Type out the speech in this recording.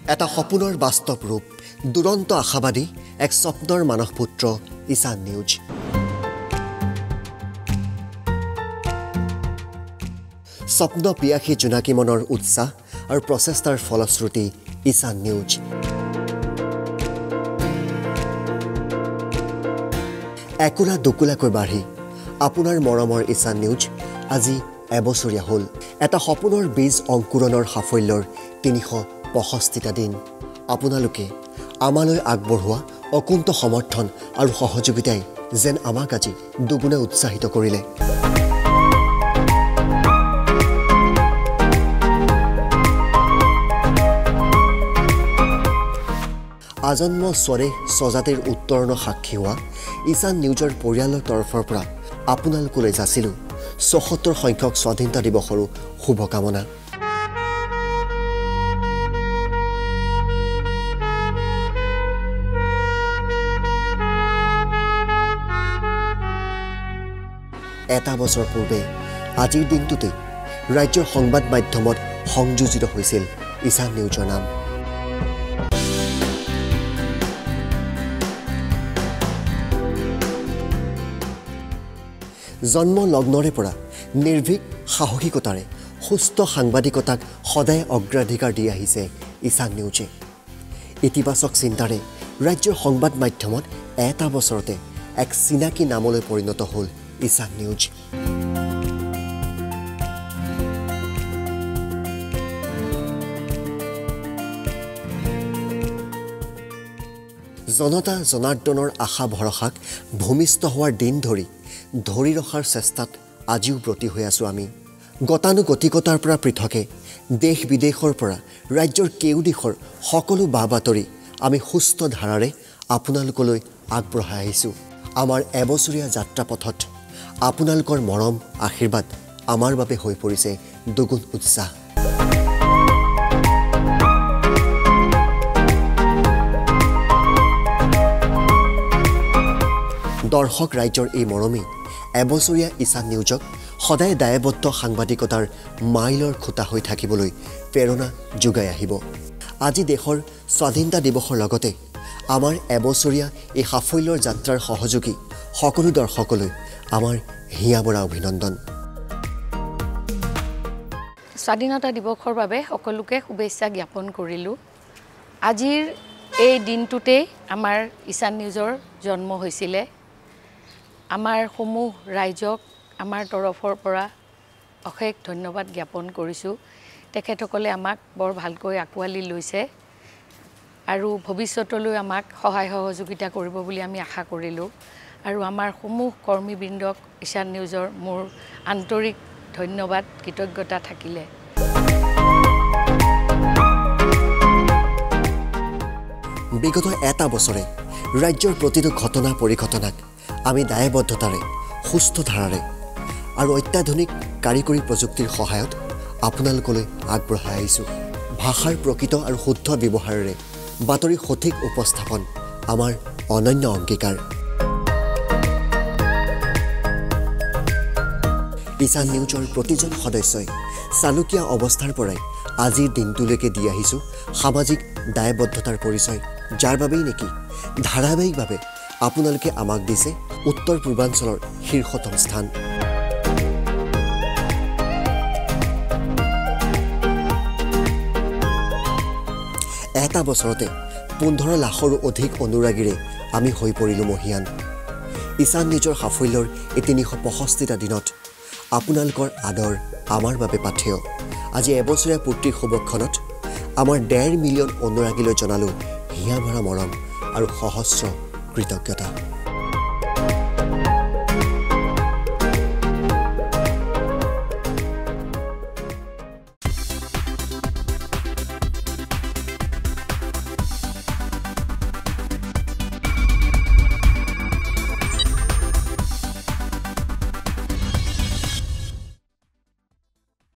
এটা সপোনৰ বাস্তৱ ৰূপ দুৰন্ত আশাবাদী এক স্বপ্নৰ মানস পুত্ৰ ঈশান নিউজ স্বপ্ন পিয়াসী জোনাকী মনৰ উৎসাহ আৰু প্ৰচেষ্টাৰ ফলশ্ৰুতি ঈশান নিউজ একুলা দুকুলাকৈ বাঢ়ি আপোনাৰ মৰমৰ ঈশান নিউজ আজি এবছৰীয়া হ'ল এটা সপোনৰ বীজ অংকুৰণৰ সাফল্যৰ ৩৬৫টা দিন আপোনালোকে আমালৈ আগবঢ়োৱা অকুণ্ঠ সমৰ্থন আৰু সহযোগিতাই যেন আমাক আজি দুগুণে উৎসাহিত কৰিলে আজন্ম স্বৰে সজাতিৰ উত্তৰণ সাক্ষী হোৱা ঈশান নিউজৰ পৰিয়ালৰ তৰফৰ পৰা আপোনালোকলৈ যাচিলোঁ ৭৪ সংখ্যক স্বাধীনতা দিৱসৰো শুভকামনা এটা বছৰ পূৰ্বে আজিৰ দিনটোতে ৰাজ্যৰ সংবাদ মাধ্যমত সংযোজিত হৈছিল ঈশান নিউজৰ নাম জন্ম লগ্নৰে পৰা নিৰ্ভীক সাহসিকতাৰে সুস্থ সাংবাদিকতাক সদায় অগ্ৰাধিকাৰ দি আহিছে ঈশান নিউজে ইতিবাচক চিন্তাৰে ৰাজ্যৰ সংবাদ মাধ্যমত এটা বছৰতে এক চিনাকি নামলৈ পৰিণত হ'ল ঈশান নিউজ জনতা জনাৰ্দনৰ আশা ভৰসাক ভূমিষ্ঠ হোৱাৰ দিন ধৰি ৰখাৰ চেষ্টাত আজিও ব্ৰতী হৈ আছোঁ আমি গতানুগতিকতাৰ পৰা পৃথকে দেশ বিদেশৰ পৰা ৰাজ্যৰ কেউ দিশৰ সকলো বা বাতৰি আমি সুস্থ ধাৰাৰে আপোনালোকলৈ আগবঢ়াই আহিছোঁ আমাৰ এবছৰীয়া যাত্ৰাপথত আপোনালোকৰ মৰম আশীৰ্বাদ আমাৰ বাবে হৈ পৰিছে দুগুণ উৎসাহ দৰ্শক ৰাইজৰ এই মৰমে এবছৰীয়া ঈশান নিউজক সদায় দায়বদ্ধ সাংবাদিকতাৰ মাইলৰ খুঁটা হৈ থাকিবলৈ প্ৰেৰণা যোগাই আহিব আজি দেশৰ স্বাধীনতা দিৱসৰ লগতে আমাৰ এবছৰীয়া এই সাফল্যৰ যাত্ৰাৰ সহযোগী সকলো দৰ্শকলৈ আমাৰ হিয়াবৰা অভিনন্দন স্বাধীনতা দিৱসৰ বাবে সকলোকে শুভেচ্ছা জ্ঞাপন কৰিলোঁ আজিৰ এই দিনটোতে আমাৰ ঈশান নিউজৰ জন্ম হৈছিলে আমাৰ সমূহ ৰাইজক আমাৰ তৰফৰ পৰা অশেষ ধন্যবাদ জ্ঞাপন কৰিছোঁ তেখেতসকলে আমাক বৰ ভালকৈ আঁকোৱালি লৈছে আৰু ভৱিষ্যতলৈ আমাক সহায় সহযোগিতা কৰিব বুলি আমি আশা কৰিলোঁ আৰু আমাৰ সমূহ কৰ্মীবৃন্দক ঈশান নিউজৰ মোৰ আন্তৰিক ধন্যবাদ কৃতজ্ঞতা থাকিলে বিগত এটা বছৰে ৰাজ্যৰ প্ৰতিটো ঘটনা পৰিঘটনাক আমি দায়বদ্ধতাৰে সুস্থ ধাৰাৰে আৰু অত্যাধুনিক কাৰিকৰী প্ৰযুক্তিৰ সহায়ত আপোনালোকলৈ আগবঢ়াই আহিছোঁ ভাষাৰ প্ৰকৃত আৰু শুদ্ধ ব্যৱহাৰেৰে বাতৰিৰ সঠিক উপস্থাপন আমাৰ অনন্য অংগীকাৰ ঈশান নিউজৰ প্ৰতিজন সদস্যই চালুকীয়া অৱস্থাৰ পৰাই আজিৰ দিনটোলৈকে দি আহিছোঁ সামাজিক দায়বদ্ধতাৰ পৰিচয় যাৰ বাবেই নেকি ধাৰাবাহিকভাৱে আপোনালোকে আমাক দিছে উত্তৰ পূৰ্বাঞ্চলৰ শীৰ্ষতম স্থান এটা বছৰতে 15 লাখৰো অধিক অনুৰাগীৰে আমি হৈ পৰিলোঁ মহিয়ান ঈশান নিউজৰ সাফল্যৰ এই ৩৬৫টা দিনত আপোনালোকৰ আদৰ আমাৰ বাবে পাথেয় আজি এবছৰীয়া পূৰ্তিৰ শুভক্ষণত আমাৰ 1.5 মিলিয়ন অনুৰাগীলৈ জনালোঁ হিয়া ভৰা মৰম আৰু সহস্ৰ কৃতজ্ঞতা